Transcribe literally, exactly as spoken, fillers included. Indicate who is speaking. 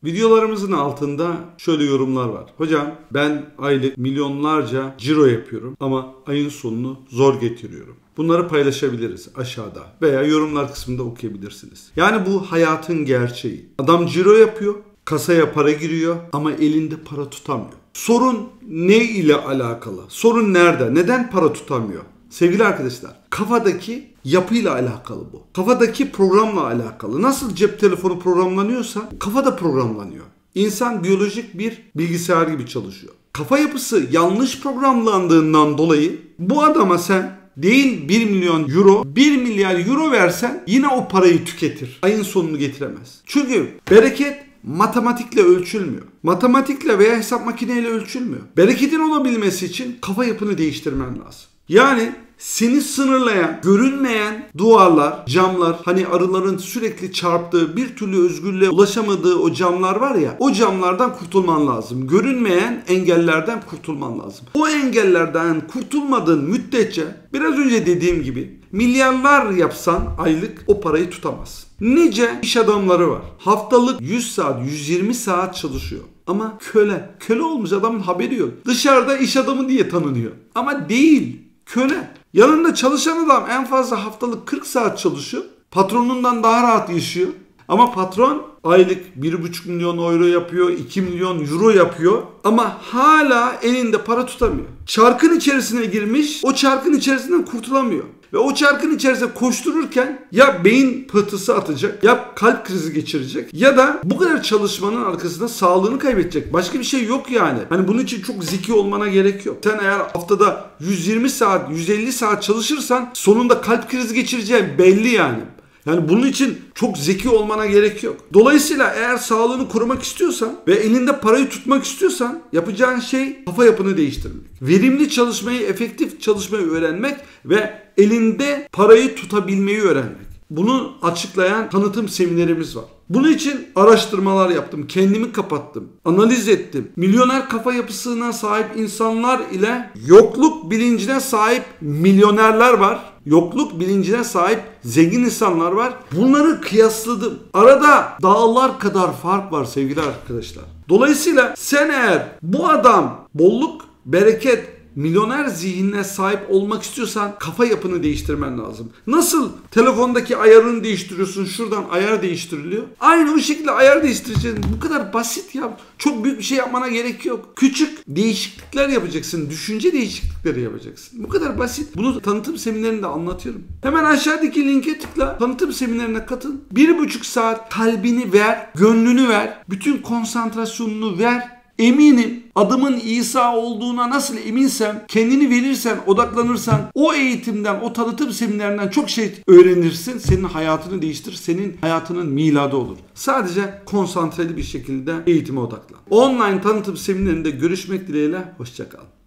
Speaker 1: Videolarımızın altında şöyle yorumlar var. Hocam ben aylık milyonlarca ciro yapıyorum ama ayın sonunu zor getiriyorum. Bunları paylaşabiliriz aşağıda veya yorumlar kısmında okuyabilirsiniz. Yani bu hayatın gerçeği. Adam ciro yapıyor, kasaya para giriyor ama elinde para tutamıyor. Sorun ne ile alakalı? Sorun nerede? Neden para tutamıyor? Sevgili arkadaşlar, kafadaki yapıyla alakalı bu. Kafadaki programla alakalı. Nasıl cep telefonu programlanıyorsa kafada programlanıyor. İnsan biyolojik bir bilgisayar gibi çalışıyor. Kafa yapısı yanlış programlandığından dolayı bu adama sen değil bir milyon euro, bir milyar euro versen yine o parayı tüketir. Ayın sonunu getiremez. Çünkü bereket matematikle ölçülmüyor. Matematikle veya hesap makineyle ölçülmüyor. Bereketin olabilmesi için kafa yapını değiştirmen lazım. Yani seni sınırlayan, görünmeyen duvarlar, camlar, hani arıların sürekli çarptığı, bir türlü özgürlüğe ulaşamadığı o camlar var ya, o camlardan kurtulman lazım. Görünmeyen engellerden kurtulman lazım. O engellerden kurtulmadığın müddetçe, biraz önce dediğim gibi, milyarlar yapsan aylık o parayı tutamazsın. Nice iş adamları var. Haftalık yüz saat, yüz yirmi saat çalışıyor. Ama köle. Köle olmuş, adamın haberi yok. Dışarıda iş adamı diye tanınıyor. Ama değil. Köle. Yanında çalışan adam en fazla haftalık kırk saat çalışıyor. Patronundan daha rahat yaşıyor. Ama patron aylık bir buçuk milyon euro yapıyor, iki milyon euro yapıyor. Ama hala elinde para tutamıyor. Çarkın içerisine girmiş, o çarkın içerisinden kurtulamıyor. Ve o çarkın içerisinde koştururken ya beyin pıhtısı atacak, ya kalp krizi geçirecek, ya da bu kadar çalışmanın arkasında sağlığını kaybedecek. Başka bir şey yok yani. Hani bunun için çok zeki olmana gerek yok. Sen eğer haftada yüz yirmi saat, yüz elli saat çalışırsan sonunda kalp krizi geçireceğin belli yani. Yani bunun için çok zeki olmana gerek yok. Dolayısıyla eğer sağlığını korumak istiyorsan ve elinde parayı tutmak istiyorsan yapacağın şey kafa yapını değiştirmek. Verimli çalışmayı, efektif çalışmayı öğrenmek ve elinde parayı tutabilmeyi öğrenmek. Bunu açıklayan tanıtım seminerimiz var. Bunun için araştırmalar yaptım, kendimi kapattım, analiz ettim. Milyoner kafa yapısına sahip insanlar ile yokluk bilincine sahip milyonerler var. Yokluk bilincine sahip zengin insanlar var. Bunları kıyasladım. Arada dağlar kadar fark var sevgili arkadaşlar. Dolayısıyla sen eğer bu adam bolluk, bereket, milyoner zihnine sahip olmak istiyorsan kafa yapını değiştirmen lazım. Nasıl telefondaki ayarını değiştiriyorsun, şuradan ayar değiştiriliyor. Aynı o şekilde ayar değiştireceksin. Bu kadar basit ya. Çok büyük bir şey yapmana gerek yok. Küçük değişiklikler yapacaksın. Düşünce değişiklikleri yapacaksın. Bu kadar basit. Bunu tanıtım seminerinde anlatıyorum. Hemen aşağıdaki linke tıkla. Tanıtım seminerine katıl. Bir buçuk saat kalbini ver, gönlünü ver. Bütün konsantrasyonunu ver. Eminim adımın İsa olduğuna nasıl eminsem, kendini verirsen, odaklanırsan o eğitimden, o tanıtım seminerinden çok şey öğrenirsin. Senin hayatını değiştirir, senin hayatının miladı olur. Sadece konsantreli bir şekilde eğitime odaklan. Online tanıtım seminerinde görüşmek dileğiyle, hoşça kal.